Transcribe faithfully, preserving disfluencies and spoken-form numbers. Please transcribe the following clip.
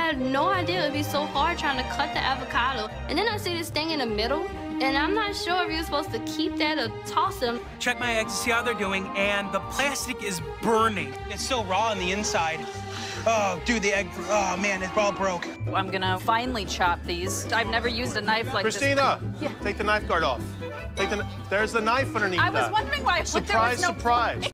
had no idea it'd be so hard trying to cut the avocado. And then I see this thing in the middle, and I'm not sure if you're supposed to keep that or toss them. Check my eggs to see how they're doing, and the plastic is burning. It's still raw on the inside. Oh, dude, the egg, oh, man, it all broke. I'm gonna finely chop these. I've never used a knife like Christina, this. Christina! take the knife guard off. Take the, there's the knife underneath I was that. wondering why I put there was Surprise, no surprise.